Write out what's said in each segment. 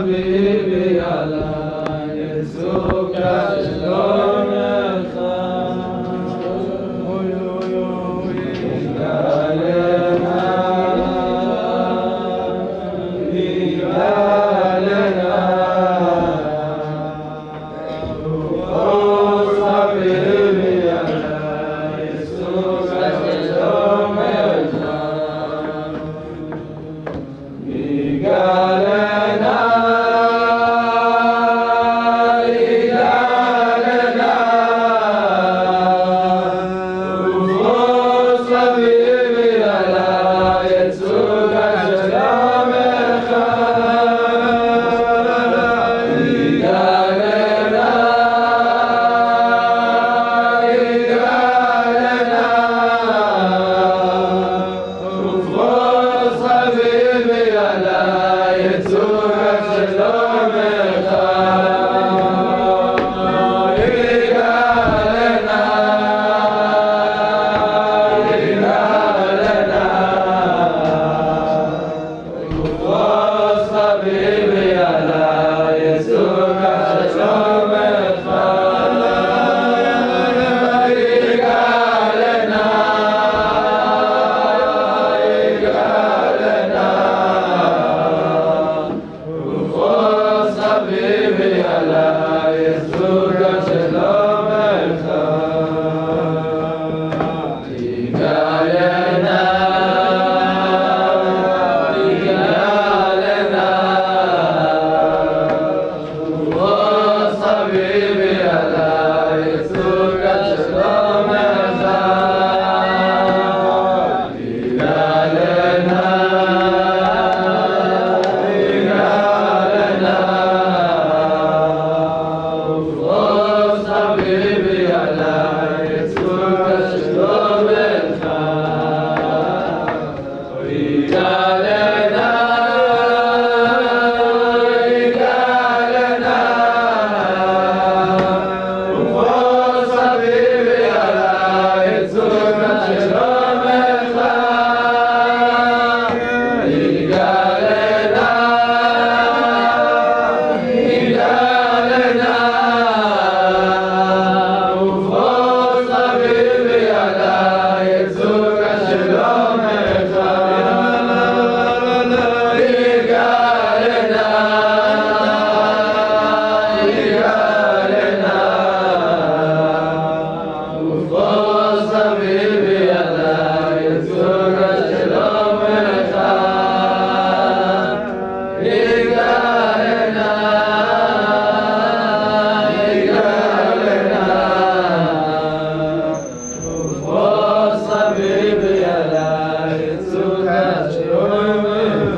חביבי עלי, יצוק שלומך. אוי אוי אוי, יגאלנה, יגאלנה. עוז חביבי עלי, יצוק שלומך. יגאלנה, יגאלנה. עוז חביבי עלי, יצוק שלומך. יגאלנה, יגאלנה. עוז חביבי עלי, יצוק שלומך. יגאלנה, יגאלנה. עוז חביבי עלי, יצוק שלומך. יגאלנה, יגאלנה. עוז חביבי עלי, יצוק שלומך. יגאלנה, יגאלנה. עוז חביבי עלי, יצוק שלומך. יגאלנה, יגאלנה. עוז חביבי עלי, יצוק שלומך. יגאלנה, יגאלנה. עוז חביבי עלי, יצוק שלומך. יגאלנה, יגאלנה. עוז חביבי עלי, יצוק שלומך. יגאלנה, יגאלנה. עוז חביבי עלי, יצוק שלומך. יגאלנה, יגאלנה. עוז חביבי עלי, יצוק שלומך.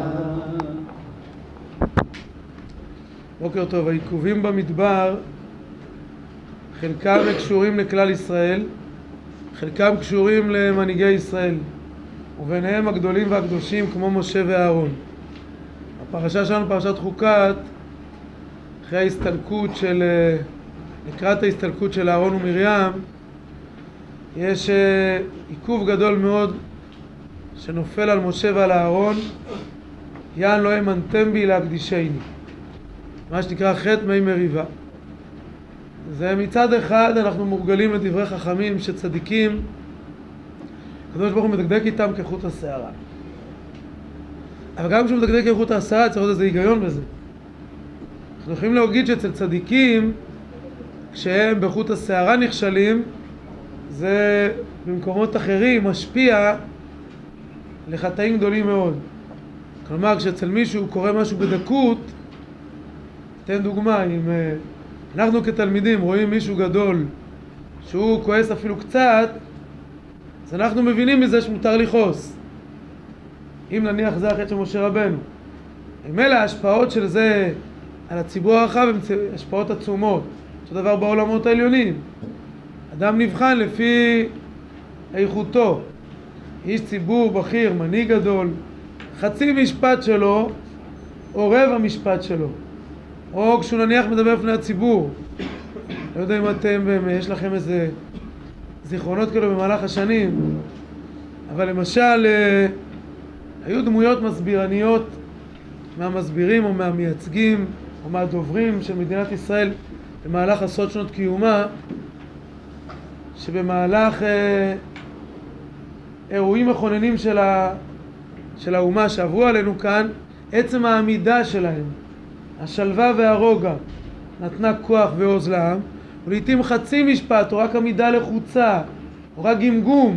בוקר טוב. העיכובים במדבר חלקם קשורים לכלל ישראל, חלקם קשורים למנהיגי ישראל, וביניהם הגדולים והקדושים כמו משה ואהרון. הפרשה שלנו, פרשת חוקת, אחרי ההסתלקות של, לקראת ההסתלקות של אהרון ומרים, יש עיכוב גדול מאוד שנופל על משה ועל אהרון. יען לא האמנתם בי להקדישני, מה שנקרא חטא מי מריבה. זה מצד אחד אנחנו מורגלים לדברי חכמים שצדיקים, הקדוש ברוך הוא מדקדק איתם כחוט השערה. אבל גם כשהוא מדקדק כחוט השערה צריך להיות איזה היגיון בזה. אנחנו יכולים להגיד שאצל צדיקים, כשהם בחוט השערה נכשלים, זה במקומות אחרים משפיע לחטאים גדולים מאוד. כלומר, כשאצל מישהו קורה משהו בדקות, תן דוגמה, אם אנחנו כתלמידים רואים מישהו גדול שהוא כועס אפילו קצת, אז אנחנו מבינים מזה שמותר לכעוס. אם נניח זה החטא של משה רבנו, אם אלה ההשפעות של זה על הציבור הרחב, הן השפעות עצומות. אותו דבר בעולמות העליונים. אדם נבחן לפי איכותו. איש ציבור בכיר, מנהיג גדול, חצי משפט שלו או רבע משפט שלו, או כשהוא נניח מדבר בפני הציבור. לא יודע אם אתם, יש לכם איזה זיכרונות כאלו במהלך השנים, אבל למשל היו דמויות מסבירניות מהמסבירים או מהמייצגים או מהדוברים של מדינת ישראל במהלך עשרות שנות קיומה, שבמהלך אירועים מכוננים של האומה שעברו עלינו כאן, עצם העמידה שלהם, השלווה והרוגע, נתנה כוח ועוז לעם, ולעיתים חצי משפט או רק עמידה לחוצה או רק גמגום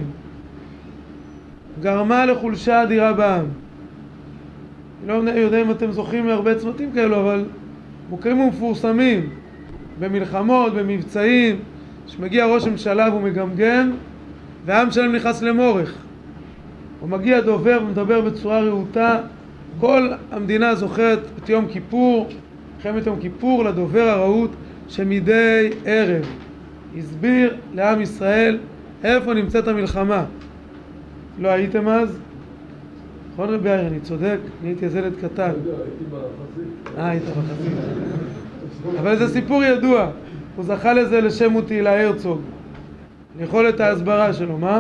גרמה לחולשה אדירה בעם. אני לא יודע אם אתם זוכרים מהרבה צמתים כאלו, אבל מוכרים ומפורסמים במלחמות, במבצעים, שמגיע ראש ממשלה והוא מגמגם והעם שלהם נכנס למורך, הוא מגיע דובר ומדבר בצורה רהוטה. כל המדינה זוכרת את יום כיפור, מלחמת יום כיפור, לדובר הרהוט שמדי ערב הסביר לעם ישראל איפה נמצאת המלחמה. לא הייתם אז? נכון רבי יאיר, אני צודק? אני הייתי ילד קטן. הייתי בחזית. היית בחזית. אבל זה סיפור ידוע. הוא זכה לזה לשם ותהילה הרצוג, יכולת ההסברה שלו, מה?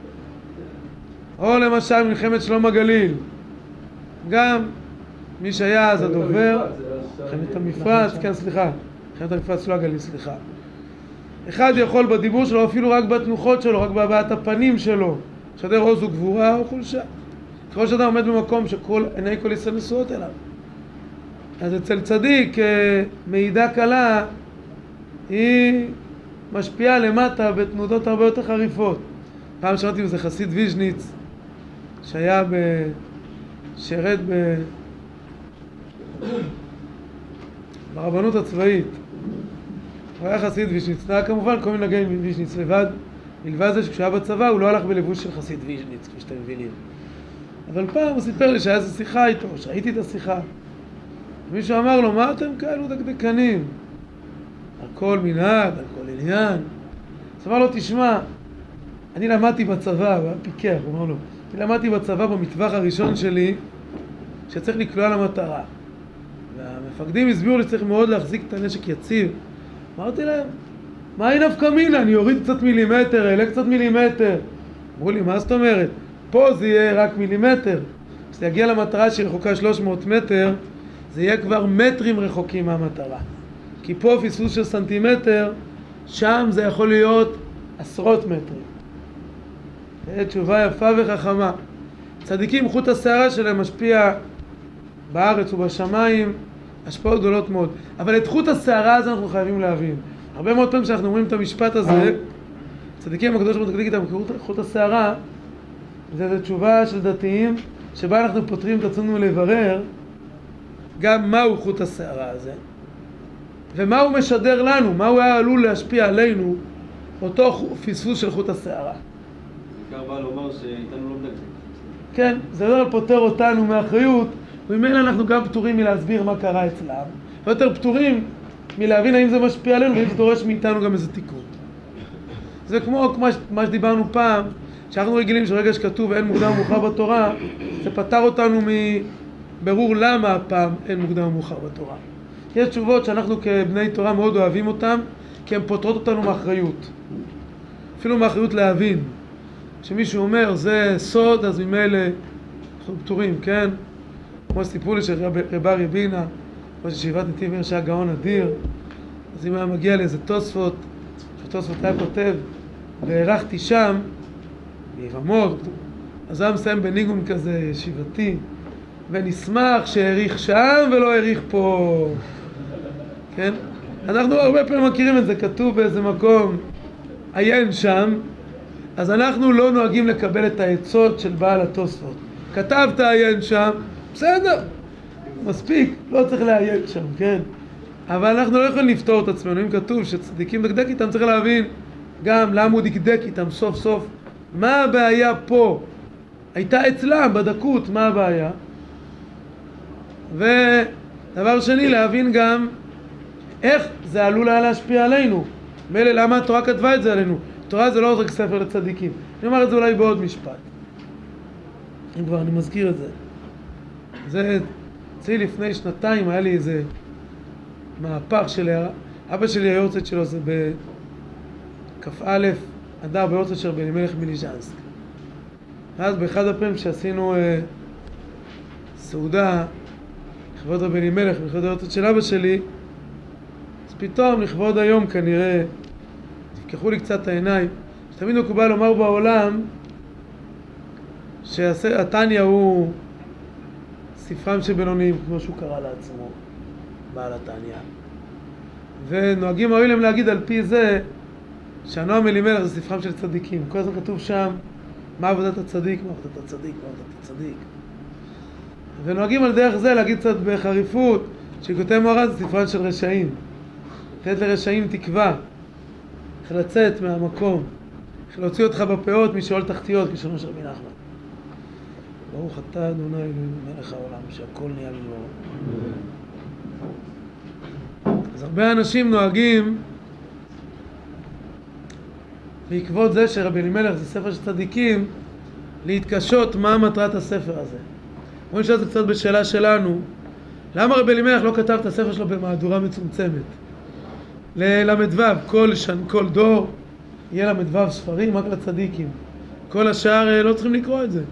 או למשל מלחמת שלום הגליל, גם מי שהיה אז הדובר, מלחמת המפרץ, כן סליחה, מלחמת המפרץ לא הגליל, סליחה. אחד יכול בדיבור שלו, אפילו רק בתנוחות שלו, רק בהבעת הפנים שלו, שדר עוז וגבורה או חולשה. ככל שאתה עומד במקום שכל עיני כל ישראל נשואות אליו, אז אצל צדיק מעידה קלה היא משפיעה למטה בתנודות הרבה יותר חריפות. פעם שמעתי בזה חסיד ויז'ניץ שהיה שרת ברבנות הצבאית. הוא היה חסיד ויז'ניץ, כמובן כל מיני נגעים ויז'ניץ לבד, מלבד זה שכשהיה בצבא הוא לא הלך בלבוש של חסיד ויז'ניץ, כפי שאתם מבינים. אבל פעם הוא סיפר לי שהיה איזו שיחה איתו, שראיתי את השיחה. מישהו אמר לו, מה אתם כאלו דקדקנים? על כל מנהג, על כל עניין. אז אמר לו, תשמע, אני למדתי בצבא, הוא היה פיקח, הוא אמר לו, אני למדתי בצבא במטווח הראשון שלי, שצריך לקלוע למטרה. והמפקדים הסבירו לי שצריך מאוד להחזיק את הנשק יציב. אמרתי להם, מה היא נפקא מינה? אני אוריד קצת מילימטר, אעלה קצת מילימטר. אמרו לי, מה זאת אומרת? פה זה יהיה רק מילימטר. כשזה יגיע למטרה שהיא רחוקה 300 מטר, זה יהיה כבר מטרים רחוקים מהמטרה. כי פה פספוס של סנטימטר, שם זה יכול להיות עשרות מטרים. תשובה יפה וחכמה. צדיקים, חוט השערה שלהם משפיע בארץ ובשמיים, השפעות גדולות מאוד. אבל את חוט השערה הזה אנחנו חייבים להבין. הרבה מאוד פעמים שאנחנו אומרים את המשפט הזה, צדיקים הקדוש ברוך הוא מדקדק איתם חוט השערה, זה תשובה של דתיים, שבה אנחנו פותרים את עצמנו לברר גם מהו חוט השערה הזה, ומה הוא משדר לנו, מה הוא היה עלול להשפיע עלינו, אותו פספוס של חוט השערה. בעיקר בא לומר שאיתנו לא מדקדק. כן, זה לא פותר אותנו מאחריות, וממילא אנחנו גם פטורים מלהסביר מה קרה אצלם, ויותר פטורים מלהבין האם זה משפיע עלינו, ואם זה דורש מאיתנו גם איזה תיקון. זה כמו מה שדיברנו פעם, שאנחנו רגילים שרגע שכתוב אין מוקדם ומאוחר בתורה, זה פטר אותנו מברור למה הפעם אין מוקדם ומאוחר בתורה. יש תשובות שאנחנו כבני תורה מאוד אוהבים אותן, כי הן פותרות אותנו מאחריות. אפילו מאחריות להבין. כשמישהו אומר זה סוד, אז ממילא אנחנו פטורים, כן? כמו שסיפרו לי שרב אריה בינה, ראש ישיבת נתיב העיר, שהיה גאון אדיר, אז אם היה מגיע לאיזה תוספות, שתוספות היה כותב, והערכתי שם, בירמות, אז היה מסיים בניגון כזה ישיבתי, ונשמח שהעריך שם ולא העריך פה, כן? אנחנו הרבה פעמים מכירים את זה, כתוב באיזה מקום, עיין שם, אז אנחנו לא נוהגים לקבל את העצות של בעל התוספות. כתבת עיין שם, בסדר, מספיק, לא צריך לעיין שם, כן? אבל אנחנו לא יכולים לפתור את עצמנו. אם כתוב שצדיקים דקדק איתם, צריך להבין גם למה הוא דקדק איתם סוף סוף. מה הבעיה פה? הייתה אצלם בדקות, מה הבעיה? ודבר שני, להבין גם איך זה עלול היה להשפיע עלינו. מילא, למה התורה כתבה את זה עלינו? התורה זה לא רק ספר לצדיקים. אני אומר את זה אולי בעוד משפט. אם כבר אני מזכיר את זה. זה אצלי לפני שנתיים היה לי איזה מהפך של אבא שלי היורצייט שלו זה בכ"א אדר ביורצייט של בן אלימלך מליז'נסק. ואז באחד הפעמים שעשינו סעודה לכבוד רבי אלימלך, לכבוד הארצות של אבא שלי, אז פתאום לכבוד היום כנראה, תפקחו לי קצת את העיניים, שתמיד מקובל לומר בעולם שהתניא הוא ספרם של בינוניים, כמו שהוא קרא לעצמו, בעל התניא. ונוהגים ראוי להם להגיד על פי זה שהנועם אלימלך זה ספרם של צדיקים. כל הזמן כתוב שם מה עבודת הצדיק, מה עבודת הצדיק, מה עבודת הצדיק. ונוהגים על דרך זה להגיד קצת בחריפות שכותב מוהר"ן זה ספרם של רשעים. לתת לרשעים תקווה, איך לצאת מהמקום, איך להוציא אותך בפאות משאול תחתיות, כשאומר של רבי נחמן. ברוך אתה ה' אלוהינו מלך העולם שהכל נהיה בדברו. אז הרבה אנשים נוהגים בעקבות זה שרבי אלימלך זה ספר של צדיקים להתקשות מה מטרת הספר הזה. בואו נשאל את זה קצת בשאלה שלנו, למה רבי אלימלך לא כתב את הספר שלו במהדורה מצומצמת? לל"ו, כל דור יהיה ל"ו ספרים רק לצדיקים, כל השאר לא צריכים לקרוא את זה.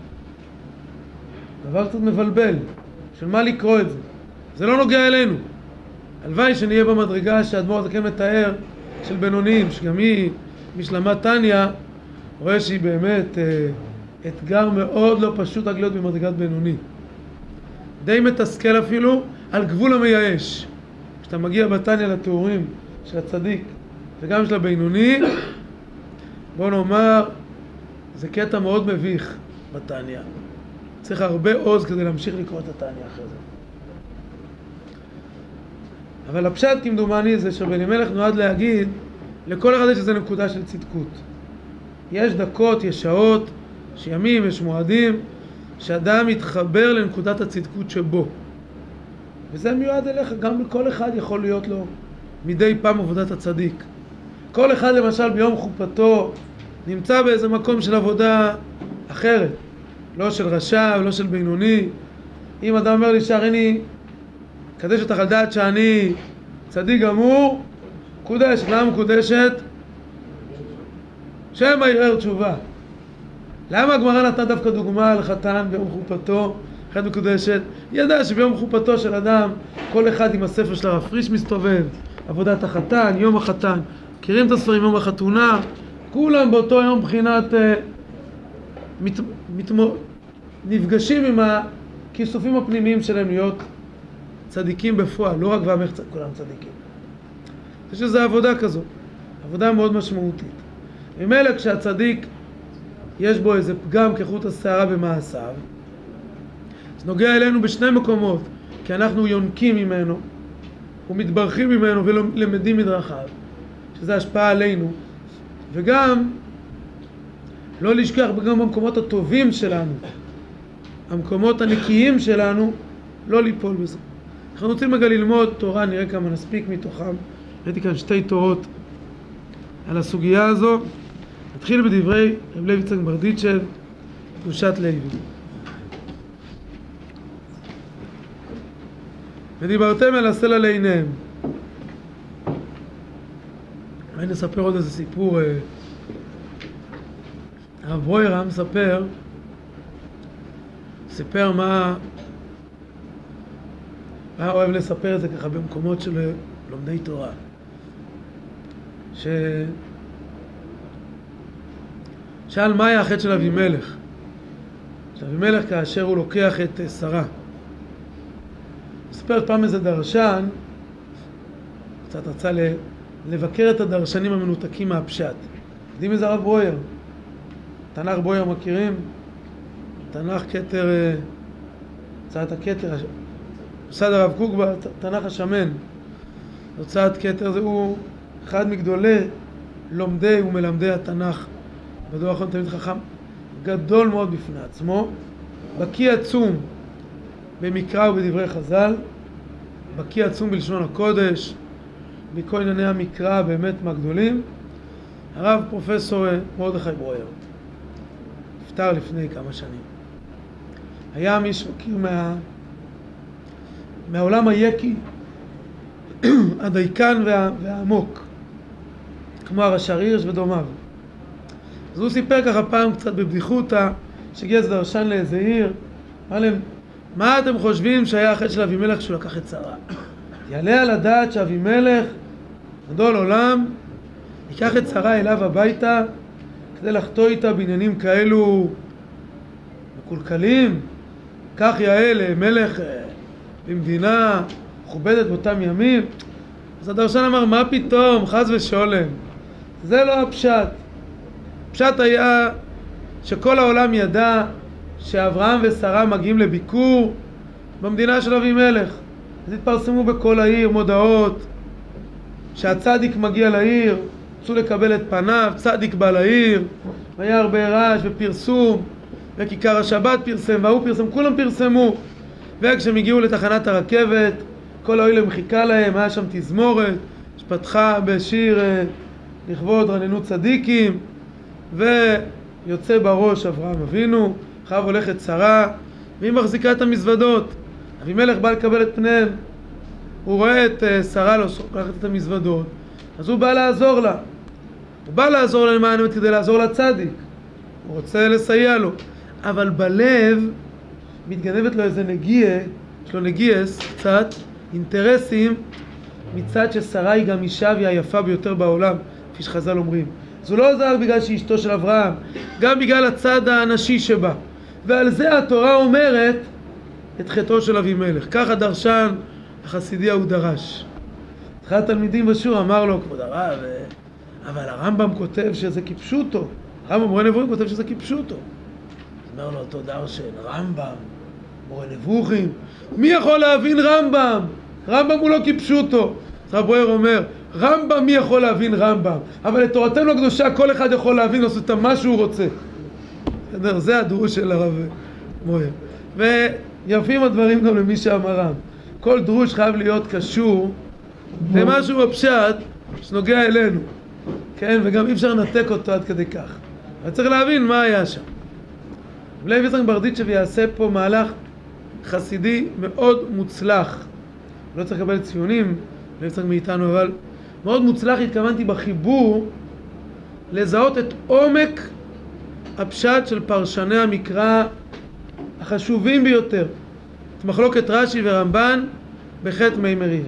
דבר קצת מבלבל, של מה לקרוא את זה? זה לא נוגע אלינו. הלוואי שנהיה במדרגה שהאדמו"ר הזקן מתאר של בינוניים, שגם היא, מי שלמד תניא, רואה שהיא באמת אתגר מאוד לא פשוט רק להיות במדרגת בינוני. די מתסכל אפילו, על גבול המייאש. כשאתה מגיע בתניא לתיאורים של הצדיק וגם של הבינוני, בוא נאמר, זה קטע מאוד מביך בתניא. צריך הרבה עוז כדי להמשיך לקרוא את התניא אחרי זה. אבל הפשט כמדומני זה שרבי אלימלך נועד להגיד לכל אחד יש איזו נקודה של צדקות. יש דקות, יש שעות, יש ימים, יש מועדים, שאדם מתחבר לנקודת הצדקות שבו. וזה מיועד אליך, גם לכל אחד יכול להיות לו מדי פעם עבודת הצדיק. כל אחד למשל ביום חופתו נמצא באיזה מקום של עבודה אחרת. לא של רשע ולא של בינוני. אם אדם אומר לי שהריני קדש אותך על דעת שאני צדיק גמור, קודשת. למה מקודשת? שמא יראה תשובה. למה הגמרא נתנה דווקא דוגמה לחתן ביום חופתו? אחת מקודשת. ידע שביום חופתו של אדם כל אחד עם הספר של הרב פריש מסתובב, עבודת החתן, יום החתן, מכירים את הספרים, יום החתונה, כולם באותו יום בחינת נפגשים עם הכיסופים הפנימיים שלהם להיות צדיקים בפועל, לא רק ועמך כולם צדיקים. יש איזו עבודה כזו, עבודה מאוד משמעותית. ממילא כשהצדיק יש בו איזה פגם כחוט השערה במעשיו, זה נוגע אלינו בשני מקומות, כי אנחנו יונקים ממנו ומתברכים ממנו ולמדים מדרכיו, שזה השפעה עלינו, וגם לא לשכח גם במקומות הטובים שלנו, המקומות הנקיים שלנו, לא ליפול בזה. אנחנו רוצים רגע ללמוד תורה, נראה כמה נספיק מתוכם. ראיתי כאן שתי תורות על הסוגיה הזו. נתחיל בדברי רב לוי יצחק ברדיצ'ב, קדושת לוי. ודיברתם אל הסלע לעיניהם. אני נספר עוד איזה סיפור. הרב ברויר סיפר מה אוהב לספר את זה ככה במקומות של לומדי תורה. שאל מה היה החטא של אבימלך? של אבימלך כאשר הוא לוקח את שרה. מספר פעם איזה דרשן, קצת רצה לבקר את הדרשנים המנותקים מהפשט. יודעים איזה הרב ברויר? תנ"ך ברויר מכירים? תנ"ך כתר, הוצאת הכתר, מוסד הרב קוק בתנ"ך השמן. הוצאת כתר זה הוא אחד מגדולי לומדי ומלמדי התנ"ך בדור האחרון, תלמיד חכם גדול מאוד בפני עצמו, בקיא עצום במקרא ובדברי חז"ל, בקיא עצום בלשון הקודש, בכל ענייני המקרא באמת מהגדולים. הרב פרופסור מרדכי ברויר נפטר לפני כמה שנים. היה מי שמכיר מהעולם היקי הדייקן והעמוק, כמו הרש"ר הירש ודומיו. אז הוא סיפר ככה פעם קצת בבדיחותא, שהגיע איזה דרשן לאיזה עיר, אמר להם, מה אתם חושבים שהיה החטא של אבימלך שהוא לקח את שרה? יעלה על הדעת שאבימלך, גדול עולם, ייקח את שרה אליו הביתה כדי לחטוא איתה בעניינים כאלו מקולקלים? כך יעל מלך במדינה מכובדת באותם ימים? אז הדרשן אמר, מה פתאום, חס ושולם, זה לא הפשט. הפשט היה שכל העולם ידע שאברהם ושרה מגיעים לביקור במדינה של אבימלך. אז התפרסמו בכל העיר מודעות שהצדיק מגיע לעיר, רצו לקבל את פניו, צדיק בא לעיר, והיה הרבה רעש ופרסום, וכיכר השבת פרסם, והוא פרסם, כולם פרסמו. וכשהם הגיעו לתחנת הרכבת, כל העולם חיכה להם, היה שם תזמורת שפתחה בשיר לכבוד רננו צדיקים, ויוצא בראש אברהם אבינו, אחריו הולכת שרה, והיא מחזיקה את המזוודות. אבימלך בא לקבל את פניהם, הוא רואה את שרה לוקחת את המזוודות, אז הוא בא לעזור לה. הוא בא לעזור לה למען האמת כדי לעזור לצדיק, הוא רוצה לסייע לו, אבל בלב מתגנבת לו איזה נגיעה, יש לו נגיעס קצת, אינטרסים, מצד ששרה היא גם אישה והיא היפה ביותר בעולם, כפי שחז"ל אומרים. אז הוא לא עזר בגלל שהיא אשתו של אברהם, גם בגלל הצד האנשי שבה. ועל זה התורה אומרת את חטאו של אבימלך. כך הדרשן החסידי הוא דרש. אחד התלמידים בשיעור אמר לו, כבוד הרב, אבל הרמב"ם כותב שזה כפשוטו. הרמב"ם מורה נבוכים כותב שזה כפשוטו. אומר לו אותו דרשן, רמב"ם, מורה נבוכים, מי יכול להבין רמב"ם? רמב"ם הוא לא כפשוטו. אז רב ברויר אומר, רמב"ם מי יכול להבין רמב"ם? אבל את תורתנו הקדושה כל אחד יכול להבין, לעשות את מה שהוא רוצה. זה הדרוש של הרב מויר. ויפים הדברים גם למי שאמרם. כל דרוש חייב להיות קשור למשהו בפשט שנוגע אלינו. כן? וגם אי אפשר לנתק אותו עד כדי כך. אבל צריך להבין מה היה שם. לוי יצחק ברדיצ'ב יעשה פה מהלך חסידי מאוד מוצלח. לא צריך לקבל ציונים, לוי יצחק מאיתנו, אבל מאוד מוצלח. התכוונתי בחיבור לזהות את עומק הפשט של פרשני המקרא החשובים ביותר, את מחלוקת רש"י ורמב"ן בחטא מי מריבה.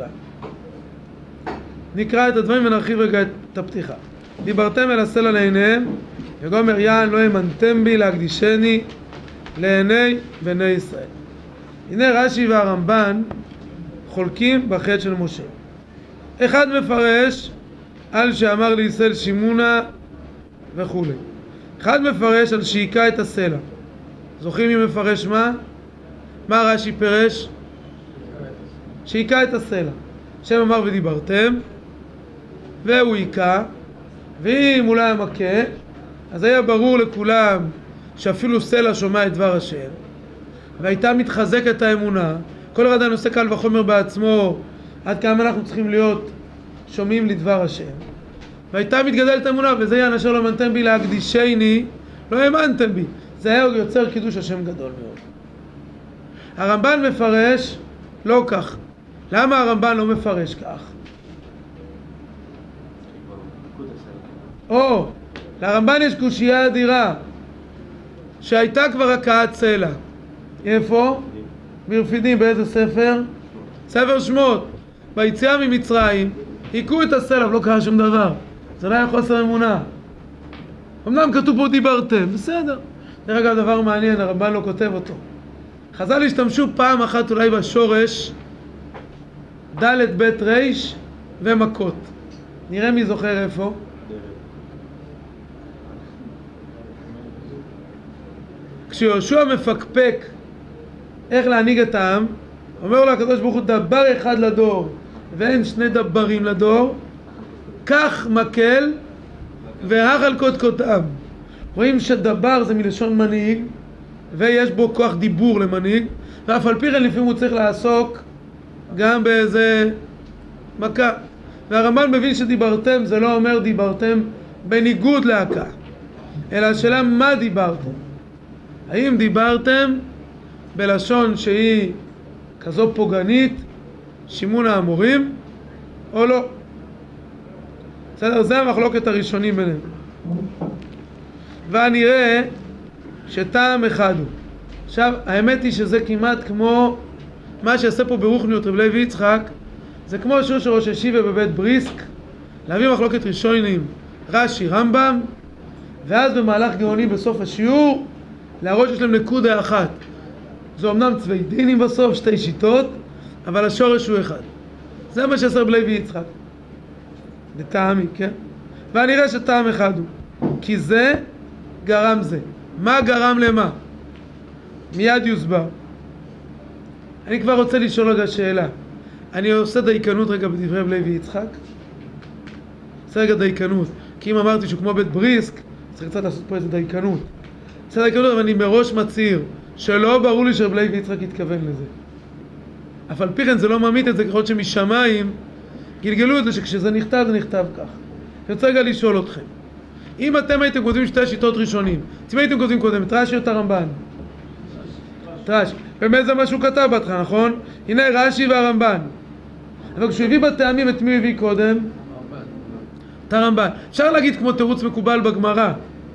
נקרא את הדברים ונרחיב רגע את הפתיחה. דיברתם אל הסלע לעיניהם, וגומר יען לא האמנתם בי להקדישני לעיני בני ישראל. הנה רש"י והרמב"ן חולקים בחטא של משה. אחד מפרש על שאמר לישראל שימונה וכו'. אחד מפרש על שהיכה את הסלע. זוכרים מי מפרש מה? מה רש"י פירש? שהיכה את הסלע. השם אמר ודיברתם, והוא היכה, ואם הוא לא היה מכה, אז היה ברור לכולם שאפילו סלע שומע את דבר השם, והייתה מתחזקת האמונה. כל אחד הנושא קל וחומר בעצמו, עד כמה אנחנו צריכים להיות שומעים לדבר השם. והייתה מתגדלת האמונה, וזה יען אשר לא האמנתם בי להקדישני, לא האמנתם בי. זה היה יוצר קידוש השם גדול מאוד. הרמב"ן מפרש לא כך. למה הרמב"ן לא מפרש כך? לרמב"ן יש קושייה אדירה שהייתה כבר הכאת סלע. איפה? ברפידים. באיזה ספר? ספר שמות. ביציאה ממצרים היכו את הסלע ולא קרה שום דבר. זה לא היה חוסר אמונה. אמנם כתוב פה דיברתם, בסדר. דרך אגב, דבר מעניין, הרמב"ן לא כותב אותו. חז"ל השתמשו פעם אחת אולי בשורש ד' ב' ר' ומכות. נראה מי זוכר איפה. כשיהושע מפקפק איך להנהיג את העם, אומר לו הקדוש ברוך הוא, דבר אחד לדור ואין שני דברים לדור, כך מקל והחל קודקודם. רואים שדבר זה מלשון מנהיג, ויש בו כוח דיבור למנהיג, ואף על פי כן לפעמים הוא צריך לעסוק גם באיזה מכה. והרמב"ן מבין שדיברתם זה לא אומר דיברתם בניגוד להכה, אלא השאלה מה דיברתם. האם דיברתם בלשון שהיא כזו פוגענית, שימון האמורים, או לא? בסדר, זה המחלוקת הראשונים ביניהם. ונראה שטעם אחד הוא עכשיו, האמת היא שזה כמעט כמו מה שעשה פה ברוחניות רב לוי יצחק, זה כמו שהוא של ראש ישיבה בבית בריסק, להביא מחלוקת ראשונים, רש"י, רמב"ם, ואז במהלך גאוני בסוף השיעור, להראות שיש להם נקודה אחת. זו אמנם צווי דינים בסוף, שתי שיטות, אבל השורש הוא אחד. זה מה שעשה רב לוי יצחק. לטעמי, כן? ואני אראה שטעם אחד הוא. כי זה גרם זה. מה גרם למה? מיד יוסבר. אני כבר רוצה לשאול רגע שאלה. אני עושה דייקנות רגע בדברי רב לוי יצחק. עושה רגע דייקנות. כי אם אמרתי שהוא כמו בית בריסק, צריך קצת לעשות פה איזה דייקנות. עושה דייקנות, אבל אני מראש מצהיר שלא ברור לי שרב לוי יצחק התכוון לזה. אף על פי כן זה לא ממית את זה, ככל שמשמיים גלגלו את זה שכשזה נכתב, זה נכתב כך. אני רוצה רגע לשאול אתכם. אם אתם הייתם כותבים שתי שיטות ראשונים, אם הייתם כותבים קודם את רש"י או את הרמב"ן? את רש"י. באמת זה מה שהוא כתב בהתחלה, נכון? הנה רש"י והרמב"ן. אבל כשהוא הביא בטעמים, את מי הוא הביא קודם? את הרמב"ן. אפשר להגיד כמו תירוץ מקובל בגמרא,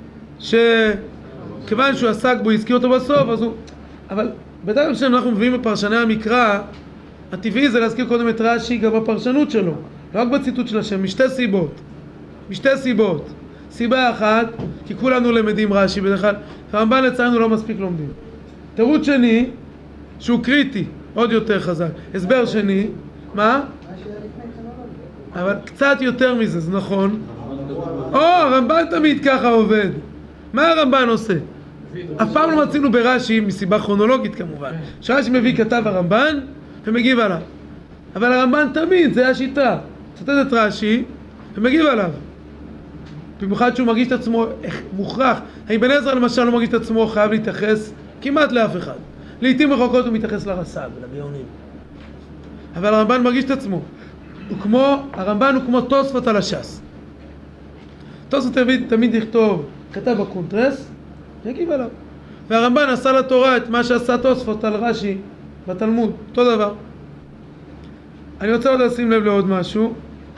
שכיוון שהוא עסק בו, הזכיר אותו בסוף, אז הוא... אבל בדרך כלל שאנחנו מביאים בפרשני המקרא, הטבעי זה להזכיר קודם את רש"י גם בפרשנות שלו, לא רק בציטוט של השם, משתי סיבות. סיבה אחת, כי כולנו למדים רש"י בדרך כלל, הרמב"ן לצערנו לא מספיק לומדים. תירוץ שני, שהוא קריטי, עוד יותר חזק. הסבר שני, מה? אבל קצת יותר מזה, זה נכון. הרמב"ן תמיד ככה עובד. מה הרמב"ן עושה? אף פעם לא מצינו ברש"י, מסיבה כרונולוגית כמובן, שרש"י מביא כתב הרמב"ן ומגיב עליו. אבל הרמב"ן תמיד, זה השיטה. צטט את רש"י ומגיב עליו. במיוחד שהוא מרגיש את עצמו מוכרח. אבן עזרא למשל לא מרגיש את עצמו חייב להתייחס כמעט לאף אחד. לעתים רחוקות הוא מתייחס לרס"ג ולגאונים. אבל הרמב"ן מרגיש את עצמו. הרמב"ן הוא כמו תוספות על הש"ס. תוספות תמיד יכתוב, כתב בקונטרס, יגיב עליו. והרמב"ן עשה לתורה את מה שעשה תוספות על רש"י בתלמוד, אותו דבר. אני רוצה עוד לשים לב לעוד משהו.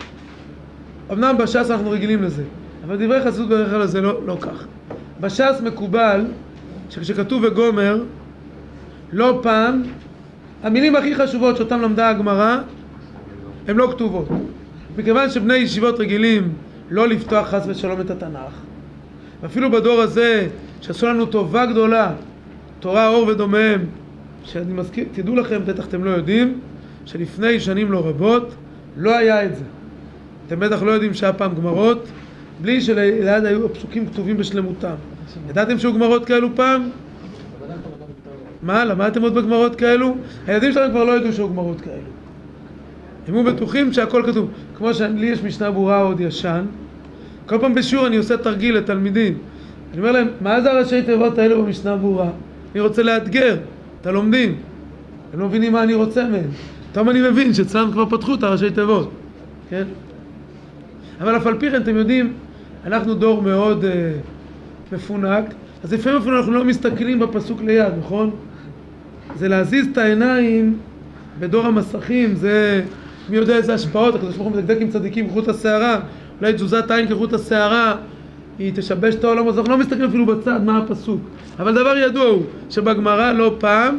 אמנם בש"ס אנחנו רגילים לזה, אבל דברי חסידות בדרך כלל זה לא כך. בש"ס מקובל שכשכתוב וגומר, לא פעם, המילים הכי חשובות שאותן למדה הגמרא, הן לא כתובות. מכיוון שבני ישיבות רגילים לא לפתוח חס ושלום את התנ"ך, ואפילו בדור הזה שעשו לנו טובה גדולה, תורה אור ודומיהם, שאני מזכיר, תדעו לכם, בטח אתם לא יודעים, שלפני שנים לא רבות לא היה את זה. אתם בטח לא יודעים שהיה פעם גמרות בלי שליד היו הפסוקים כתובים בשלמותם. ידעתם שהיו גמרות כאלו פעם? מה? למדתם עוד בגמרות כאלו? הילדים שלנו כבר לא ידעו שהיו גמרות כאלו. הם היו בטוחים שהכל כתוב. כמו שלי יש משנה ברורה עוד ישן, כל פעם בשיעור אני עושה תרגיל לתלמידים. אני אומר להם, מה זה הראשי תיבות האלו במשנה ברורה? אני רוצה לאתגר את הלומדים. הם לא מבינים מה אני רוצה מהם. טוב, אני מבין שאצלם כבר פתחו את הראשי תיבות. כן? אבל אף על פי כן, אתם יודעים, אנחנו דור מאוד מפונק, אז לפעמים אפילו אנחנו לא מסתכלים בפסוק ליד, נכון? זה להזיז את העיניים בדור המסכים, זה מי יודע איזה השפעות, הקדוש ברוך הוא מדקדק עם צדיקים כחוט השערה, אולי תזוזת עין כחוט השערה, היא תשבש את העולם, אז אנחנו לא מסתכלים אפילו בצד מה הפסוק. אבל דבר ידוע הוא שבגמרא לא פעם,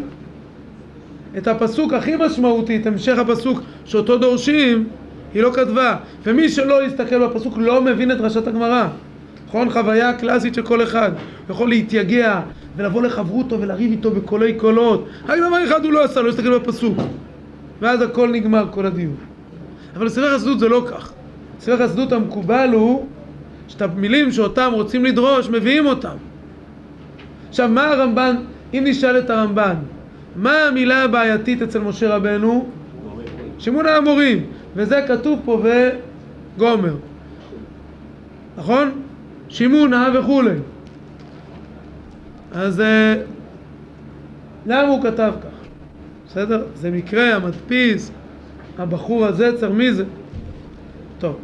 את הפסוק הכי משמעותי, את המשך הפסוק שאותו דורשים, היא לא כתבה. ומי שלא יסתכל בפסוק לא מבין את דרשת הגמרא. נכון? חוויה קלאסית של כל אחד. הוא יכול להתייגע ולבוא לחברותו ולריב איתו בקולי קולות. רק דבר אחד הוא לא עשה, לא יסתכל בפסוק. ואז הכל נגמר, כל הדיון. אבל בספר חסידות זה לא כך. בספר חסידות המקובל הוא שאת המילים שאותם רוצים לדרוש, מביאים אותם. עכשיו, מה הרמב"ן, אם נשאל את הרמב"ן, מה המילה הבעייתית אצל משה רבנו? שימון האמורים. וזה כתוב פה וגומר. נכון? שימונה וכולי. אז למה הוא כתב כך? בסדר? זה מקרה, המדפיס, הבחור הזה, צריך מי זה? טוב.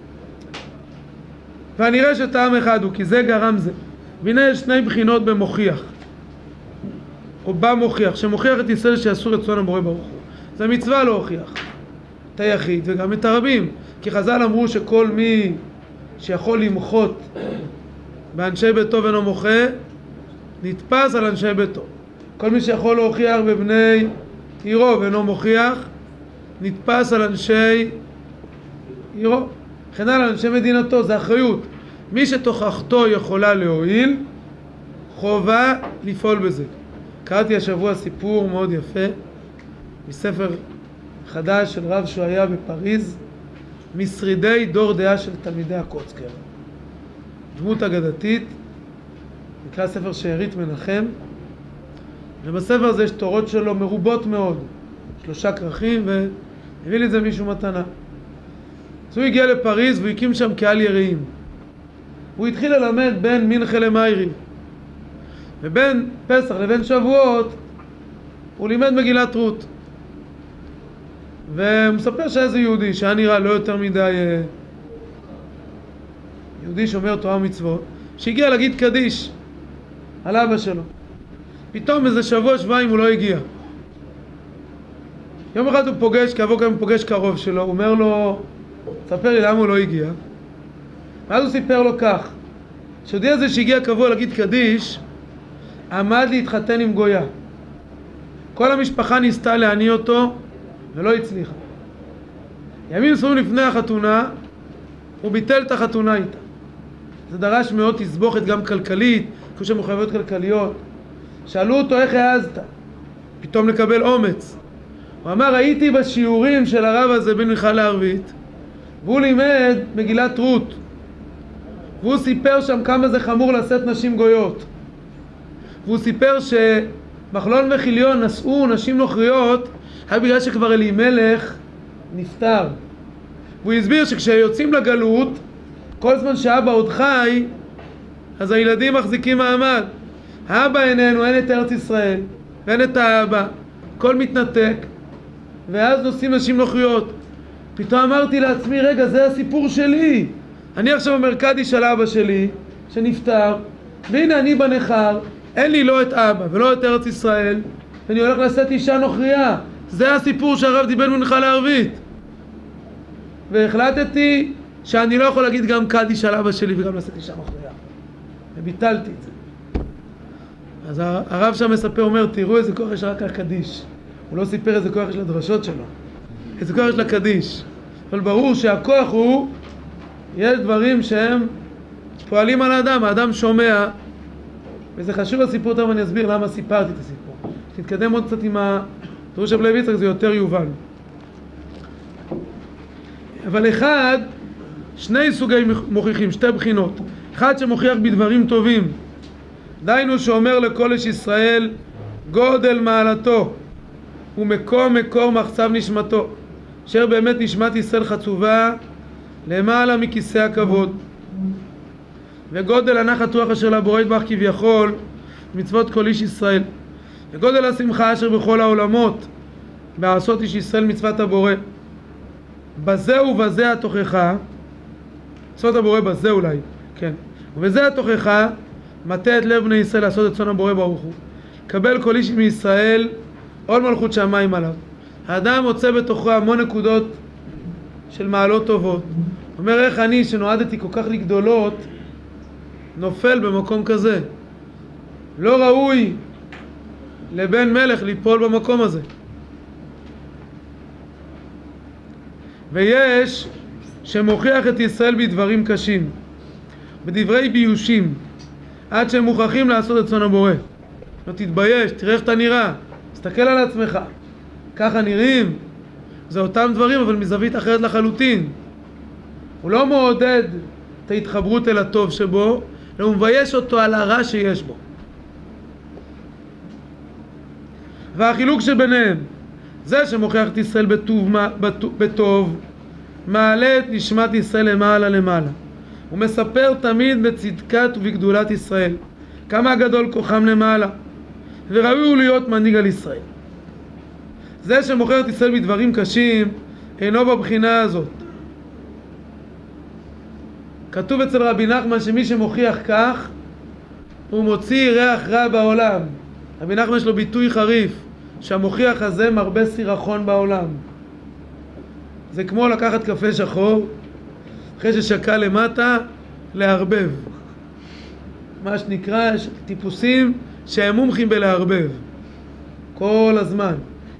ואני רואה שטעם אחד הוא, כי זה גרם זה. והנה יש שני בחינות במוכיח. או במוכיח, שמוכיח את ישראל שעשו רצון הבורא ברוך הוא. זה מצווה להוכיח. את היחיד וגם את הרבים. כי חז"ל אמרו שכל מי שיכול למחות באנשי ביתו ואינו מוחה, נתפס על אנשי ביתו. כל מי שיכול להוכיח בבני עירו ואינו מוכיח, נתפס על אנשי עירו. וכן הלאה, אנשי מדינתו, זה אחריות. מי שתוכחתו יכולה להועיל, חובה לפעול בזה. קראתי השבוע סיפור מאוד יפה מספר חדש של רב שהיה בפריז, משרידי דור דעה של תלמידי הקוצקר. דמות אגדתית, נקרא ספר שארית מנחם, ובספר הזה יש תורות שלו מרובות מאוד, 3 כרכים, והביא לי את זה מישהו מתנה. אז הוא הגיע לפריז והוא הקים שם קהל יראים. הוא התחיל ללמד בין מינכה למיירי, ובין פסח לבין שבועות הוא לימד מגילת רות. והוא מספר שאיזה יהודי שהיה נראה לא יותר מדי יהודי שומר תורה ומצוות, שהגיע להגיד קדיש על אבא שלו. פתאום איזה שבוע-שבועיים הוא לא הגיע. יום אחד הוא פוגש, כעבור כמה הוא פוגש קרוב שלו, הוא אומר לו, ספר לי למה הוא לא הגיע. ואז הוא סיפר לו כך, שיהודי הזה שהגיע קבוע להגיד קדיש, עמד להתחתן עם גויה. כל המשפחה ניסתה להניע אותו, ולא הצליחה. ימים מסוים לפני החתונה, הוא ביטל את החתונה איתה. זה דרש מאוד תסבוכת גם כלכלית, כמו שמחויבות כלכליות. שאלו אותו איך העזת, פתאום לקבל אומץ. הוא אמר, הייתי בשיעורים של הרב הזה בן מיכל הערבית, והוא לימד מגילת רות, והוא סיפר שם כמה זה חמור לשאת נשים גויות, והוא סיפר שמחלון וחיליון נשאו נשים נוכריות היה בגלל שכבר אלימלך נפטר. והוא הסביר שכשיוצאים לגלות, כל זמן שאבא עוד חי, אז הילדים מחזיקים מעמד. האבא איננו, אין את ארץ ישראל, ואין את האבא, הכל מתנתק, ואז נושאים נשים נוכריות. פתאום אמרתי לעצמי, רגע, זה הסיפור שלי. אני עכשיו אומר קדיש על אבא שלי, שנפטר, והנה אני בנחר, אין לי לא את אבא ולא את ארץ ישראל, ואני הולך לשאת אישה נוכריה. זה הסיפור שהרב דיבר מנחה לערבית. והחלטתי שאני לא יכול להגיד גם קדיש על אבא שלי וגם לשאת אישה נוכריה. וביטלתי את זה. אז הרב שם מספר, אומר, תראו איזה כוח יש רק הקדיש. הוא לא סיפר איזה כוח יש לדרשות שלו. איזה כוח יש לקדיש. אבל ברור שהכוח הוא, יש דברים שהם פועלים על האדם, האדם שומע, וזה חשוב הסיפור טוב, ואני אסביר למה סיפרתי את הסיפור. נתקדם עוד קצת עם הפירוש של רבי יצחק, זה יותר יובן. אבל אחד, 2 סוגי מוכיחים, 2 בחינות. אחד שמוכיח בדברים טובים, דיינו שאומר לכל איש ישראל, גודל מעלתו ומקום מקור מחצב נשמתו, אשר באמת נשמת ישראל חצובה למעלה מכיסא הכבוד, וגודל הנחת רוח אשר לבורא יתברך כביכול מצוות כל איש ישראל, וגודל השמחה אשר בכל העולמות בעשות איש ישראל מצוות הבורא. בזה ובזה התוכחה, מצוות הבורא בזה אולי, כן, ובזה התוכחה מטה את לב בני ישראל לעשות את צאן הבורא ברוך הוא, קבל כל איש מישראל עול מלכות שמיים עליו. האדם מוצא בתוכו המון נקודות של מעלות טובות. אומר, איך אני שנועדתי כל כך לגדולות נופל במקום כזה? לא ראוי לבן מלך ליפול במקום הזה. ויש שמוכיח את ישראל בדברים קשים, בדברי ביושים, עד שהם מוכרחים לעשות את צאן הבורא. לא תתבייש, תראה איך אתה נראה, תסתכל על עצמך, ככה נראים. זה אותם דברים אבל מזווית אחרת לחלוטין. הוא לא מעודד את ההתחברות אל הטוב שבו, אלא הוא מבייש אותו על הרע שיש בו. והחילוק שביניהם, זה שמוכיח את ישראל בטוב, מעלה את נשמת ישראל למעלה למעלה. הוא מספר תמיד בצדקת ובגדולת ישראל, כמה גדול כוחם למעלה, וראוי הוא להיות מנהיג על ישראל. זה שמוכר את ישראל בדברים קשים אינו בבחינה הזאת. כתוב אצל רבי נחמן שמי שמוכיח כך הוא מוציא ריח רע בעולם. רבי נחמן יש לו ביטוי חריף, שהמוכיח הזה מרבה סירחון בעולם. זה כמו לקחת קפה שחור אחרי ששקע למטה להרבב. מה שנקרא, יש טיפוסים שהם מומחים בלהרבב. כל הזמן.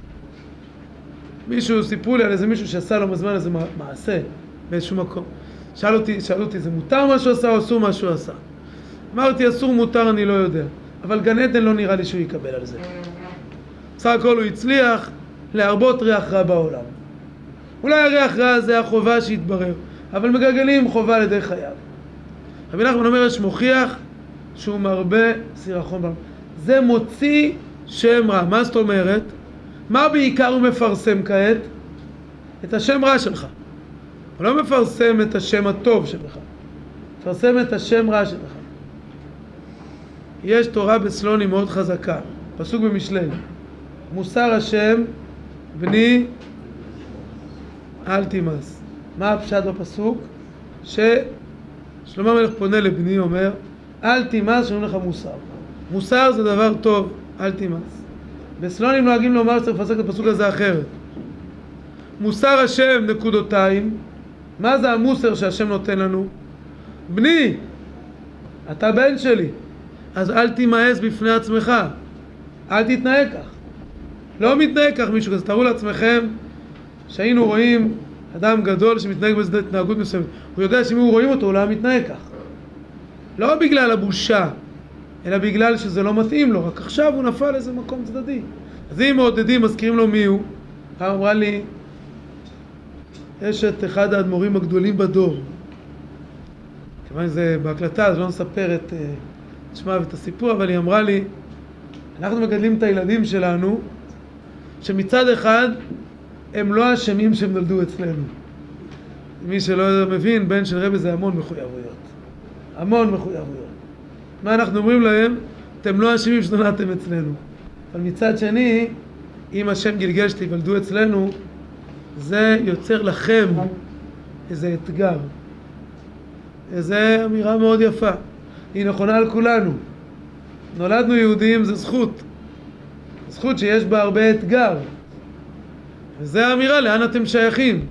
סיפרו לי על איזה מישהו שעשה לו מזמן איזה מעשה באיזשהו מקום. שאלו אותי, זה מותר מה שהוא עשה או אסור מה שהוא עשה? אמרתי, אסור, מותר, אני לא יודע. אבל גן עדן לא נראה לי שהוא יקבל על זה. בסך הכל הוא הצליח להרבות ריח רע בעולם. אולי הריח רע זה החובה שהתברר, אבל מגלגלים חובה לידי חייו. רבי נחמן אומר, יש מוכיח שהוא מרבה סירחון בעולם. זה מוציא שם רע. מה זאת אומרת? מה בעיקר הוא מפרסם כעת? את השם רע שלך. הוא לא מפרסם את השם הטוב שלך. מפרסם את השם רע שלך. יש תורה בסלוני מאוד חזקה. פסוק במשלי. מוסר השם בני אל תימס. מה הפשט בפסוק? ששלמה המלך פונה לבני, אומר, אל תימס, שאומרים לך מוסר. מוסר זה דבר טוב, אל תימס. בסלונים נוהגים לומר שצריך לפסק את הפסוק הזה אחרת. מוסר השם נקודותיים. מה זה המוסר שהשם נותן לנו? בני, אתה בן שלי, אז אל תימאס בפני עצמך, אל תתנהג כך. לא מתנהג כך מישהו כזה. תראו לעצמכם שהיינו רואים אדם גדול שמתנהג באיזו התנהגות מסוימת, הוא יודע שאם הוא רואים אותו הוא לא מתנהג כך. לא בגלל הבושה, אלא בגלל שזה לא מתאים לו, רק עכשיו הוא נפל איזה מקום צדדי. אז אם מעודדים, מזכירים לו מי הוא. פעם אמרה לי, יש את אחד האדמו"רים הגדולים בדור. כיוון שזה בהקלטה, אז לא נספר את שמה ואת הסיפור, אבל היא אמרה לי, אנחנו מגדלים את הילדים שלנו, שמצד אחד הם לא אשמים שהם נולדו אצלנו. מי שלא מבין, בן של רבי זה המון מחויבויות. המון מחויבויות. מה אנחנו אומרים להם? אתם לא אשמים שנולדתם אצלנו. אבל מצד שני, אם השם גלגל שתיוולדו אצלנו, זה יוצר לכם איזה אתגר. איזו אמירה מאוד יפה. היא נכונה על כולנו. נולדנו יהודים זה זכות. זכות שיש בה הרבה אתגר. וזה האמירה, לאן אתם שייכים?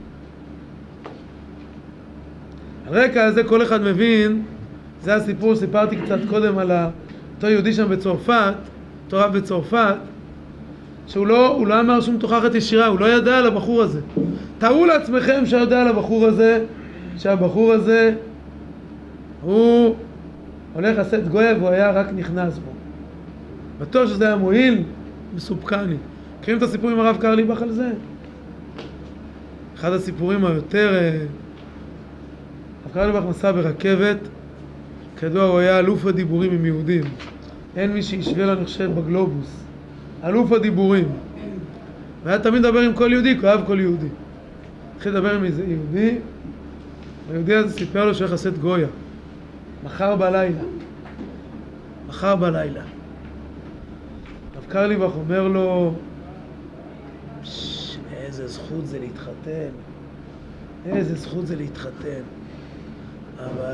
על רקע הזה כל אחד מבין, זה הסיפור, סיפרתי קצת קודם על אותו יהודי שם בצרפת, אותו רב בצרפת, שהוא לא אמר שום תוכחת ישירה, הוא לא ידע על הבחור הזה. תראו לעצמכם שיודע על הבחור הזה, שהבחור הזה הוא הולך לשאת גויה והוא היה רק נכנס בו. בטוח שזה היה מועיל, מסופקני. מכירים את הסיפור עם הרב קרליבך על זה? אחד הסיפורים היותר... הרב קרליבך נסע ברכבת, כדוע הוא היה אלוף הדיבורים עם יהודים. אין מי שישווה לו, אני חושב, בגלובוס. אלוף הדיבורים. והיה תמיד לדבר עם כל יהודי, כי הוא אהב כל יהודי. התחיל לדבר עם איזה יהודי, והיהודי הזה סיפר לו שהולך לשאת גויה. מחר בלילה. מחר בלילה. הרב קרליבך אומר לו, איזה זכות זה להתחתן. איזה זכות זה להתחתן. אבל...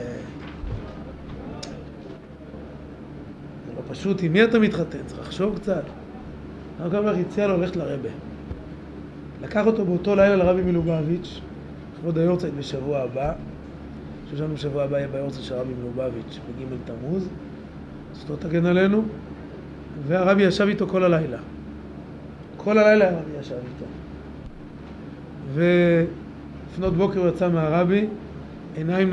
זה לא פשוט, עם מי אתה מתחתן? צריך לחשוב קצת. הרב קרליבך הציע לו ללכת לרבה. לקח אותו באותו לילה לרבי מלובביץ', לכבוד היורצייט בשבוע הבא. שיש לנו בשבוע הבא יהיה ביורצייט של רבי מלובביץ' בג' תמוז. זכותו תגן עלינו. והרבי ישב איתו כל הלילה. כל הלילה הרבי ישב איתו. ולפנות בוקר הוא יצא מהרבי, עיניים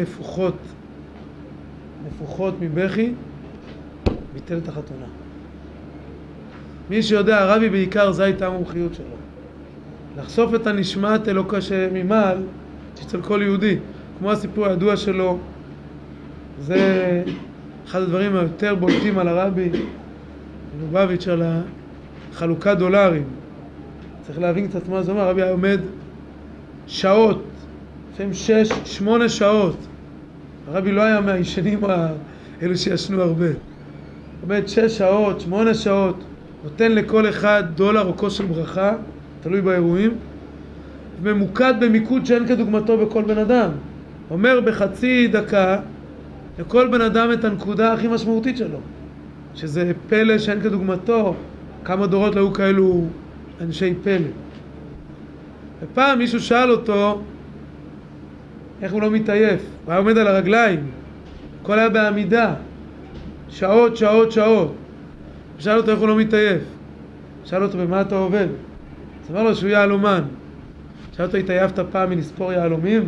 נפוחות מבכי, ביטל את החתונה. מי שיודע, הרבי בעיקר זה הייתה המומחיות שלו. לחשוף את הנשמת אלוקה שממעל, אצל כל יהודי. כמו הסיפור הידוע שלו, זה אחד הדברים היותר בולטים על הרבי מלובביץ' על החלוקת דולרים. צריך להבין קצת מה זה אומר. הרבי היה עומד שעות, לפעמים 6-8 שעות. הרבי לא היה מהישנים האלו שישנו הרבה. עומד 6 שעות, 8 שעות, נותן לכל אחד דולר או כוס של ברכה, תלוי באירועים, ממוקד במיקוד שאין כדוגמתו בכל בן אדם. אומר בחצי דקה לכל בן אדם את הנקודה הכי משמעותית שלו, שזה פלא שאין כדוגמתו. כמה דורות לא היו כאלו אנשי פלא. ופעם מישהו שאל אותו איך הוא לא מתעייף. הוא היה עומד על הרגליים, הכל היה בעמידה, שעות. שאל אותו איך הוא לא מתעייף. שאל אותו במה אתה עובד? אז אמר לו שהוא יהלומן. שאל אותו, התעייפת פעם מלספור יהלומים?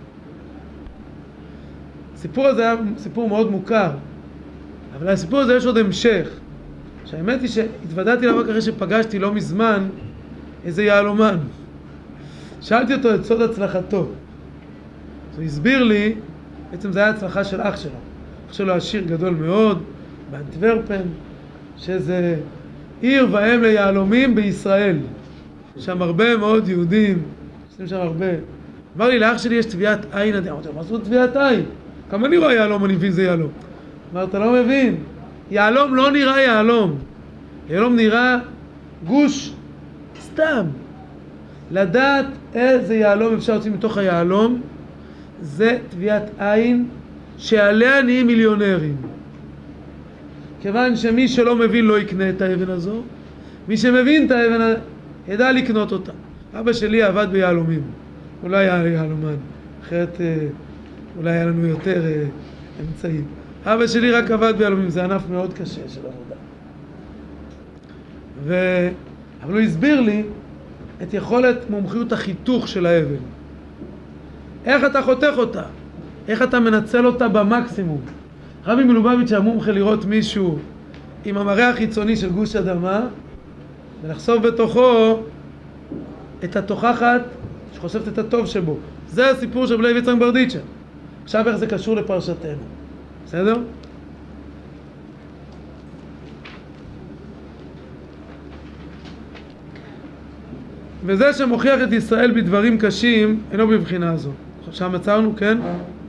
הסיפור הזה היה סיפור מאוד מוכר, אבל הסיפור הזה יש עוד המשך. שהאמת היא שהתוודעתי לו רק אחרי שפגשתי לא מזמן איזה יהלומן. שאלתי אותו את סוד הצלחתו. אז הוא הסביר לי, בעצם זה היה הצלחה של אח שלו. אח שלו עשיר גדול מאוד, באנטוורפן, שזה עיר ואם ליהלומים בישראל. שם הרבה מאוד יהודים, עושים שם הרבה. אמר לי, לאח שלי יש טביעת עין. אמרתי לו, מה זאת טביעת עין? כמה אני רואה יהלום, אני מבין זה יהלום. אמר, אתה לא מבין. יהלום לא נראה יהלום. יהלום נראה גוש סתם. לדעת איזה יהלום אפשר להוציא מתוך היהלום, זה טביעת עין שעליה נהיים מיליונרים. כיוון שמי שלא מבין לא יקנה את האבן הזו, מי שמבין את האבן ידע לקנות אותה. אבא שלי עבד ביהלומים, אולי היה יהלומן, אחרת אולי היה לנו יותר אמצעים. אבא שלי רק עבד ביהלומים, זה ענף מאוד קשה של עבודה. אבל הוא הסביר לי את יכולת מומחיות החיתוך של האבן. איך אתה חותך אותה? איך אתה מנצל אותה במקסימום? רבי מלובביץ' המומחה לראות מישהו עם המראה החיצוני של גוש אדמה ולחשוף בתוכו את התוכחת שחושפת את הטוב שבו. זה הסיפור של רבי יצחק ברדיצ'ה. עכשיו איך זה קשור לפרשתנו. בסדר? וזה שמוכיח את ישראל בדברים קשים אינו בבחינה הזו. שם עצרנו, כן?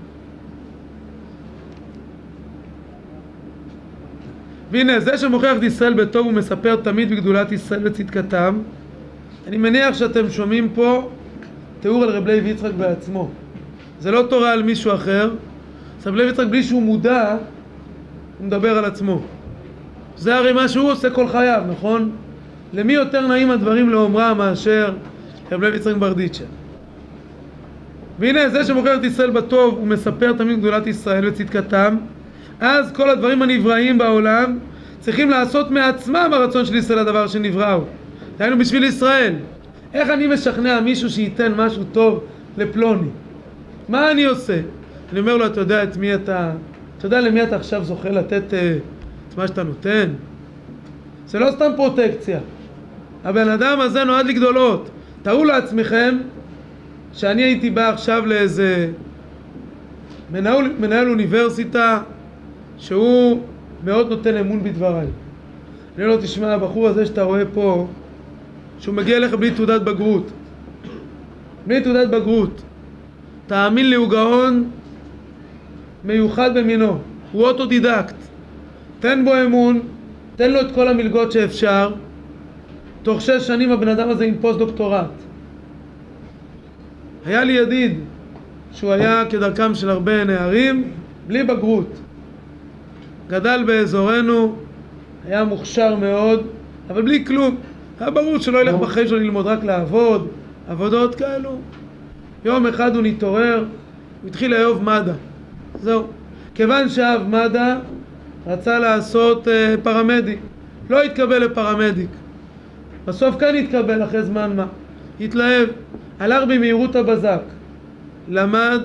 והנה, זה שמוכיח את ישראל בטוב ומספר תמיד בגדולת ישראל וצדקתם. אני מניח שאתם שומעים פה תיאור על רב לוי יצחק בעצמו. זה לא תורה על מישהו אחר. רב לוי יצחק בלי שהוא מודע, הוא מדבר על עצמו. זה הרי מה שהוא עושה כל חייו, נכון? למי יותר נעים הדברים לאומרה מאשר רב לוי יצחק ברדיצ'ה. והנה, זה שמוכיח את ישראל בטוב ומספר תמיד גדולת ישראל וצדקתם, אז כל הדברים הנבראים בעולם צריכים לעשות מעצמם הרצון של ישראל הדבר שנבראו. דהיינו בשביל ישראל. איך אני משכנע מישהו שייתן משהו טוב לפלוני? מה אני עושה? אני אומר לו, אתה יודע את מי אתה יודע למי אתה עכשיו זוכה לתת את מה שאתה נותן? זה לא סתם פרוטקציה. הבן אדם הזה נועד לגדולות. תראו לעצמכם שאני הייתי בא עכשיו לאיזה מנהל אוניברסיטה שהוא מאוד נותן אמון בדבריי. אני לא תשמע, הבחור הזה שאתה רואה פה, שהוא מגיע אליך בלי תעודת בגרות. בלי תעודת בגרות. תאמין לי, הוא גאון מיוחד במינו. הוא אוטודידקט. תן בו אמון, תן לו את כל המלגות שאפשר. תוך 6 שנים הבן אדם הזה עם פוסט דוקטורט. היה לי ידיד שהוא היה כדרכם של הרבה נערים בלי בגרות. גדל באזורנו, היה מוכשר מאוד, אבל בלי כלום. היה ברור שלא ילך בחיים שלו ללמוד, רק לעבוד, עבודות כאלו. יום אחד הוא נתעורר, הוא התחיל לאהוב מד"א. זהו. כיוון שאהב מד"א, רצה לעשות פרמדיק. לא התקבל לפרמדיק. בסוף כאן התקבל אחרי זמן מה. התלהב. הלך במהירות הבזק. למד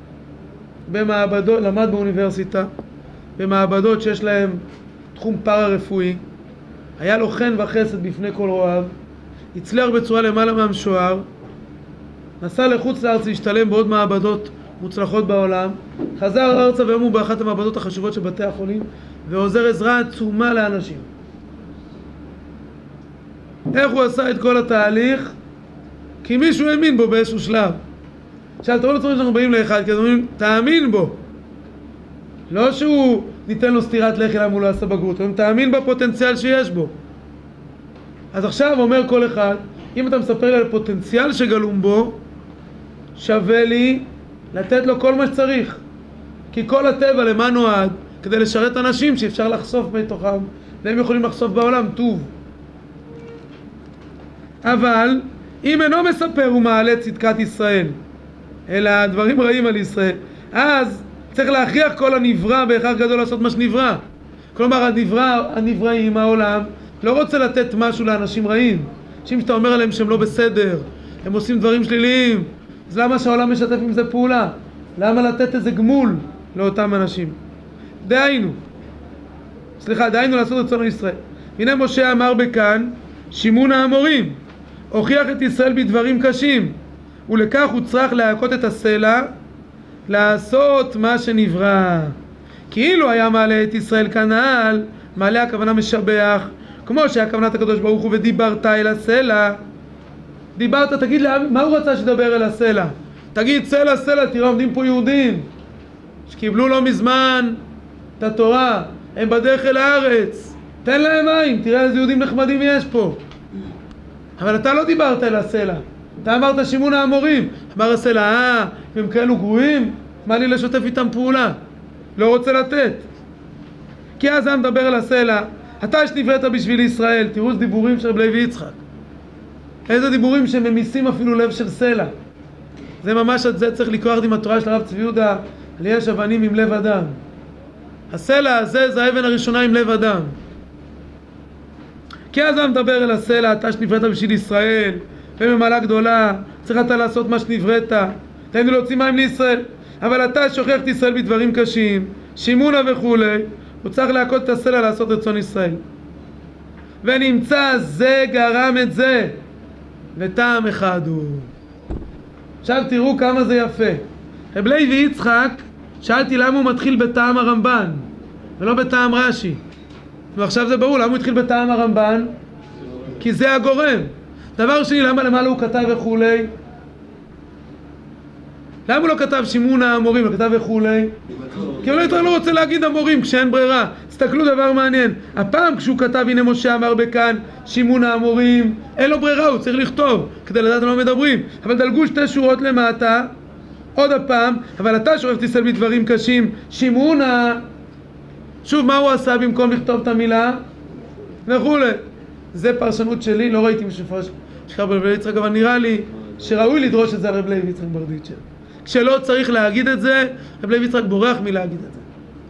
באוניברסיטה. במעבדות שיש להם תחום פארה-רפואי. היה לו חן וחסד בפני כל רואיו. הצליח בצורה למעלה מהמשוער. נסע לחוץ לארץ להשתלם בעוד מעבדות מוצלחות בעולם. חזר ארצה והיום הוא באחת המעבדות החשובות של בתי החולים ועוזר עזרה עצומה לאנשים. איך הוא עשה את כל התהליך? כי מישהו האמין בו באיזשהו שלב. עכשיו תראו לצורך שאנחנו באים לאחד, כי אומרים, תאמין בו. לא שהוא ניתן לו סטירת לחי למה הוא לא עשה בגרות, הוא תאמין בפוטנציאל שיש בו. אז עכשיו אומר כל אחד, אם אתה מספר לי על פוטנציאל שגלום בו, שווה לי לתת לו כל מה שצריך. כי כל הטבע למה נועד? כדי לשרת אנשים שאפשר לחשוף מתוכם, והם יכולים לחשוף בעולם טוב. אבל אם אינו מספר ומעלה צדקת ישראל, אלא דברים רעים על ישראל, אז צריך להכריח כל הנברא בהכרח גדול לעשות מה שנברא. כלומר הנבראים, העולם, לא רוצה לתת משהו לאנשים רעים. אנשים שאתה אומר עליהם שהם לא בסדר, הם עושים דברים שליליים, אז למה שהעולם משתף עם זה פעולה? למה לתת איזה גמול לאותם אנשים? דהיינו לעשות רצון ישראל. הנה משה אמר בכאן, שימון האמורים הוכיח את ישראל בדברים קשים, ולכך הוא צריך להכות את הסלע, לעשות מה שנברא. כאילו היה מעלה את ישראל כנעל, מעלה הכוונה משבח, כמו שהיה כוונת הקדוש ברוך הוא ודיברת אל הסלע. דיברת, תגיד מה הוא רצה שדבר אל הסלע? תגיד סלע, תראה עומדים פה יהודים שקיבלו לא מזמן את התורה, הם בדרך אל הארץ, תן להם מים, תראה איזה יהודים נחמדים יש פה. אבל אתה לא דיברת אל הסלע, אתה אמרת שימון האמורים. אמר הסלע, אם הם כאלו גרועים, מה לי לשתף איתם פעולה? לא רוצה לתת. כי אז אני מדבר אל הסלע, אתה שנבראת בשביל ישראל. תראו איזה דיבורים של רב לוי יצחק, איזה דיבורים שממיסים אפילו לב של סלע. זה ממש, את זה צריך לקרוא עם התורה של הרב צבי יהודה, על יש אבנים עם לב אדם. הסלע הזה זה האבן הראשונה עם לב אדם. כי אז אני מדבר אל הסלע, אתה שנבראת בשביל ישראל במעלה גדולה, צריך אתה לעשות מה שנבראת, תן לי להוציא מים לישראל. אבל אתה שוכח את ישראל בדברים קשים, שימונה וכולי, הוא צריך להכות את הסלע לעשות רצון ישראל. ונמצא זה גרם את זה, וטעם אחד הוא. עכשיו תראו כמה זה יפה. רב לוי יצחק, שאלתי למה הוא מתחיל בטעם הרמב"ן ולא בטעם רש"י, ועכשיו זה ברור למה הוא התחיל בטעם הרמב"ן, כי זה הגורם. דבר שני, למה למעלה הוא כתב וכולי? למה הוא לא כתב שימון האמורים, הוא כתב וכולי? כי הוא לא רוצה להגיד אמורים כשאין ברירה. תסתכלו דבר מעניין, הפעם כשהוא כתב הנה משה אמר בכאן שימון האמורים, אין לו ברירה, הוא צריך לכתוב כדי לדעת על מה מדברים. אבל דלגו שתי שורות למטה, עוד הפעם, אבל אתה שוכח את ישראל בדברים קשים, שימונה. שוב, מה הוא עשה במקום לכתוב את המילה? וכולי. זה פרשנות שלי, לא ראיתי משפרש שחר ברב לוי יצחק, אבל נראה לי שראוי לדרוש את זה על רב לוי יצחק ברדיצ'ה. כשלא צריך להגיד את זה, רב לוי יצחק בורח מלהגיד את זה.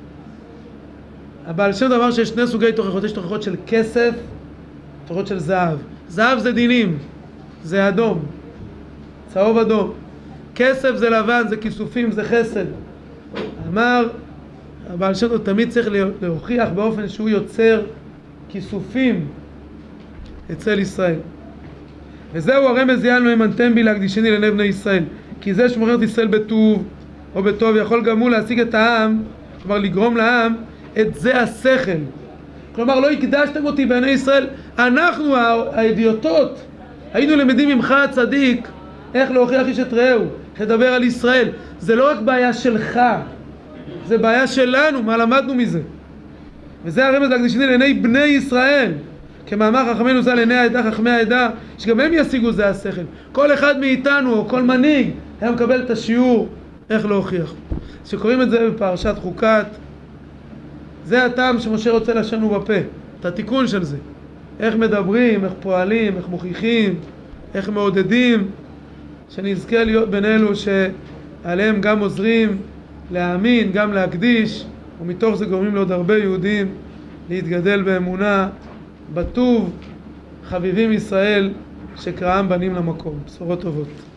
אבל שם דבר שיש שני סוגי תוכחות, יש תוכחות של כסף, תוכחות של זהב. זהב זה דינים, זה אדום, צהוב אדום. כסף זה לבן, זה כיסופים, זה חסד. אמר, הבעל שם טוב תמיד צריך להוכיח באופן שהוא יוצר כיסופים אצל ישראל. וזהו הרמז יענו אמנתם בי להקדישני לעיני בני ישראל. כי זה שמוכר את ישראל בטוב או בטוב יכול גם הוא להשיג את העם, כלומר לגרום לעם את זה השכל. כלומר לא הקדשתם אותי בעיני ישראל, אנחנו האדיוטות היינו למדים ממך הצדיק איך להוכיח איש את רעהו, לדבר על ישראל. זה לא רק בעיה שלך, זה בעיה שלנו, מה למדנו מזה. וזה הרמז להקדישני לעיני בני ישראל, כמאמר חכמינו ז"ל לעיני העדה חכמי העדה, שגם הם ישיגו זה השכל. כל אחד מאיתנו או כל מנהיג היה מקבל את השיעור איך להוכיח. שקוראים את זה בפרשת חוקת, זה הטעם שמשה רוצה לשנו בפה, את התיקון של זה. איך מדברים, איך פועלים, איך מוכיחים, איך מעודדים, שנזכה להיות בין אלו שעליהם גם עוזרים להאמין, גם להקדיש, ומתוך זה גורמים לעוד הרבה יהודים להתגדל באמונה, בטוב, חביבים ישראל, שקראם בנים למקום. בשורות טובות.